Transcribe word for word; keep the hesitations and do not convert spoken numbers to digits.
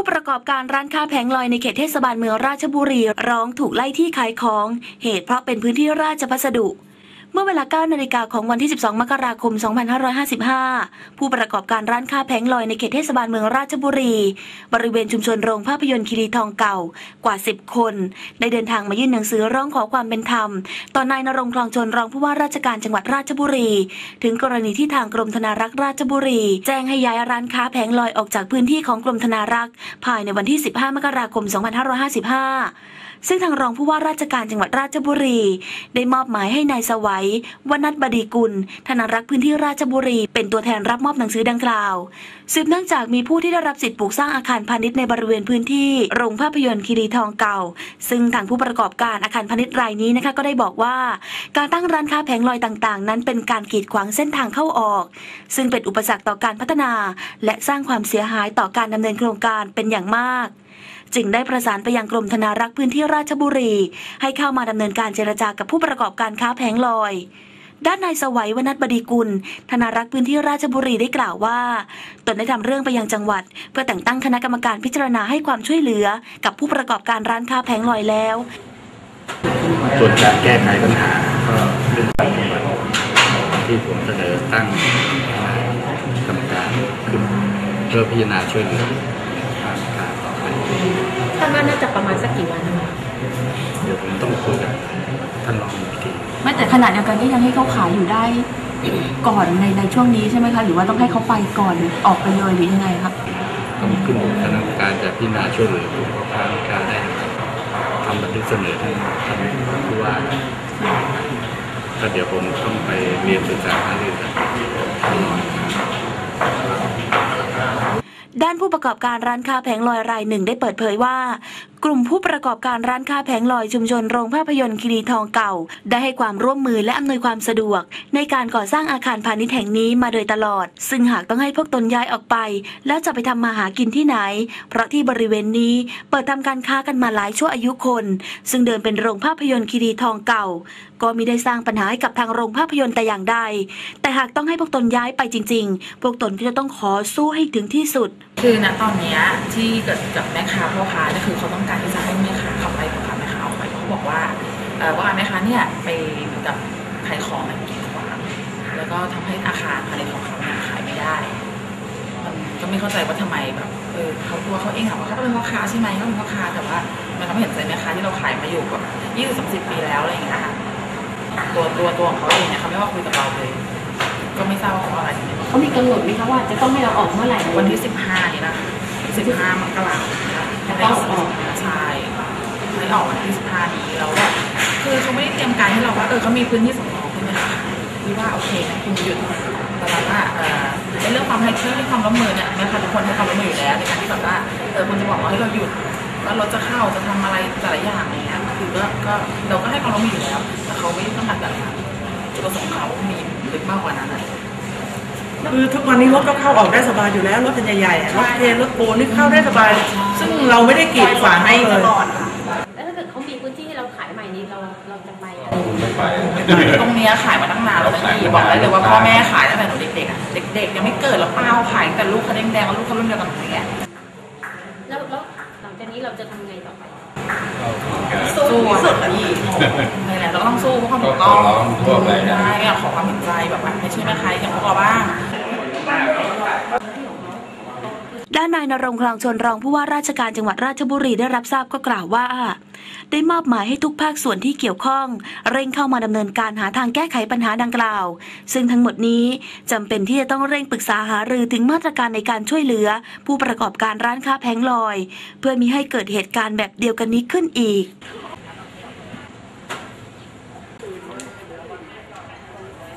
ประกอบการร้านค้าแผงลอยในเขตเทศบาลเมืองราชบุรีร้องถูกไล่ที่ขายของเหตุเพราะเป็นพื้นที่ราชพัสดุเมื่อเวลา เก้านาฬิกาของวันที่ สิบสอง มกราคม สองพันห้าร้อยห้าสิบห้า ผู้ประกอบการร้านค้าแผงลอยในเขตเทศบาลเมืองราชบุรีบริเวณชุมชนโรงภาพยนตร์คีรีทองเก่ากว่า สิบ คนได้เดินทางมายื่นหนังสือร้องขอความเป็นธรรมต่อนายณรงค์ คลองชลรองผู้ว่าราชการจังหวัดราชบุรีถึงกรณีที่ทางกรมธนารักษ์ราชบุรีแจ้งให้ย้ายร้านค้าแผงลอยออกจากพื้นที่ของกรมธนารักษ์ภายในวันที่ สิบห้า มกราคม สองพันห้าร้อยห้าสิบห้าซึ่งทางรองผู้ว่าราชการจังหวัดราชบุรีได้มอบหมายให้นายสวัยวนัทบดีกุลธนารักษ์พื้นที่ราชบุรีเป็นตัวแทนรับมอบหนังสือดังกล่าวสืบเนื่องจากมีผู้ที่ได้รับสิทธิปลูกสร้างอาคารพาณิชย์ในบริเวณพื้นที่โรงภาพยนตร์คีรีทองเก่าซึ่งทางผู้ประกอบการอาคารพาณิชย์รายนี้นะคะก็ได้บอกว่าการตั้งร้านค้าแผงลอยต่างๆนั้นเป็นการกีดขวางเส้นทางเข้าออกซึ่งเป็นอุปสรรคต่อการพัฒนาและสร้างความเสียหายต่อการดำเนินโครงการเป็นอย่างมากจึงได้ประสานไปยังกรมธนารักษ์พื้นที่ราชบุรีให้เข้ามาดำเนินการเจรจากับผู้ประกอบการค้าแผงลอยด้านนายสวัยวนัทบดีกุลธนารักษ์พื้นที่ราชบุรีได้กล่าวว่าตนได้ทำเรื่องไปยังจังหวัดเพื่อแต่งตั้งคณะกรรมการพิจารณาให้ความช่วยเหลือกับผู้ประกอบการร้านค้าแผงลอยแล้วส่วนการแก้ไขปัญหาก็เรื่องที่ผมเสนอตั้งกรรมการขึ้นเพื่อพิจารณาช่วยเหลือท่านว่าน่าจะประมาณสักกี่วันนะคะเดี๋ยวผมต้องคุยกับท่านรองอีกทีไม่แต่ขณะเดียวกันก็ยังให้เขาขายอยู่ได้ก่อนในในช่วงนี้ใช่ไหมคะหรือว่าต้องให้เขาไปก่อนออกไปเลยหรือยังไงครับต้องขึ้นอยู่กับคณะกรรมการจะพิจารณาช่วยเหลือผู้ประกอบการได้ทำบันทึกเสนอท่านท่านผู้ว่าก็เดี๋ยวผมต้องไปเรียนศึกษาหารือกับท่านรองด้านผู้ประกอบการร้านค้าแผงลอยรายหนึ่งได้เปิดเผยว่ากลุ่มผู้ประกอบการร้านค้าแผงลอยชุมชนโรงภาพยนตร์คีรีทองเก่าได้ให้ความร่วมมือและอำนวยความสะดวกในการก่อสร้างอาคารพาณิชย์แห่งนี้มาโดยตลอดซึ่งหากต้องให้พวกตนย้ายออกไปแล้วจะไปทำมาหากินที่ไหนเพราะที่บริเวณนี้เปิดทำการค้ากันมาหลายชั่วอายุคนซึ่งเดิมเป็นโรงภาพยนตร์คีรีทองเก่าก็มิได้สร้างปัญหาให้กับทางโรงภาพยนตร์แต่อย่างใดแต่หากต้องให้พวกตนย้ายไปจริงๆพวกตนก็จะต้องขอสู้ให้ถึงที่สุดคือณตอนนี้ที่เกิดกับแม่ค้าพ่อค้าเนี่ยคือเขาต้องการที่จะให้แม่ค้าเข้าไปพ่อค้าแม่ค้าออกไปเขาบอกว่าว่าแม่ค้าเนี่ยไปเหมือนกับขายของมันกีดขวางแล้วก็ทำให้อาคารภายในของเขาเนี่ยขายไม่ได้มันก็ไม่เข้าใจว่าทำไมแบบเออเขาตัวเขาเองถามว่าเขาเป็นพ่อค้าใช่ไหมเขาเป็นพ่อค้าแต่ว่ามันก็ไม่เห็นใจแม่ค้าที่เราขายมาอยู่แบบยี่สิบสามสิบปีแล้วอะไรอย่างเงี้ยค่ะตัวตัวตัวของเขาเองเนี่ยเขาไม่ว่าคุยกับเราเลยก็ไม่ทราบว่าเขาอะไรเขามีกำหนดไหมคะว่าจะต้องให้เราออกเมื่อไหร่วันที่สิบห้านี่นะสิบห้ามกราคมให้ออกใช่ให้ออกวันที่สิบห้านี้แล้วก็คือเขาไม่ได้เตรียมการให้เราว่าเออเขามีพื้นที่สำรองใช่ไหมคะที่ว่าโอเคนะคุณหยุดแต่ว่าในเรื่องความให้เชื่อในความร่วมมือเนี่ยนะคะทุกคนให้ความร่วมมืออยู่แล้วในการที่แบบว่าเออคุณจะบอกว่าให้เราหยุดว่ารถจะเข้าจะทำอะไรแต่ละอย่างอย่างเงี้ยคือก็ก็เราก็ให้ความร่วมมืออยู่แล้วแต่เขาไม่ต้องการแบบนั้นจุดประสงค์เขามีลึกมากกว่านั้นคือทุกวันนี้รถก็เข้าออกได้สบายอยู่แล้วรถใหญ่ๆรถเทรถโกนี่เข้าได้สบายซึ่งเราไม่ได้กีดขวางให้เลยแล้วถ้าเกิดเขามีพื้นที่ให้เราขายใหม่นี้เราเราจะไปไม่ไปตรงนี้ขายมาตั้งนานแล้วพี่บอกได้เลยว่าพ่อแม่ขายตั้งแต่หนูเด็กๆอ่ะเด็กๆยังไม่เกิดแล้วป้าขายแต่ลูกเขาแดงๆแล้วลูกเขารุ่นเดียวกันอย่างเงี้ยแล้วแล้วหลังจากนี้เราจะทำไงต่อไปสู้ที่สุดแล้วพี่ไม่แหละเราต้องสู้เพราะความถูกต้องใช่อยากขอความเห็นใจแบบว่าไม่ใช่แม่ค้าอย่างพวกเราบ้างด้านนายณรงค์ คลองชลรองผู้ว่าราชการจังหวัดราชบุรีได้รับทราบก็กล่าวว่าได้มอบหมายให้ทุกภาคส่วนที่เกี่ยวข้องเร่งเข้ามาดำเนินการหาทางแก้ไขปัญหาดังกล่าวซึ่งทั้งหมดนี้จำเป็นที่จะต้องเร่งปรึกษาหารือถึงมาตรการในการช่วยเหลือผู้ประกอบการร้านค้าแผงลอยเพื่อมิให้เกิดเหตุการณ์แบบเดียวกันนี้ขึ้นอีก